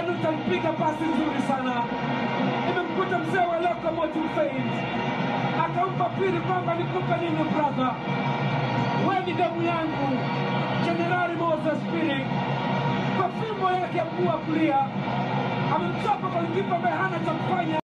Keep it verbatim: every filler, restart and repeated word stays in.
Kanuta mpiga pasi nzuri sana. Imemkuta mzee wa Locomotive Fame. Akampa Phiri kwamba nikupa nini brother. Wewe ni damu yangu. Generali Moses Phiri. Kwa fimbo yake ya mguu wa kulia. Amemchapa kwa kipa ambaye hana cha kufanya.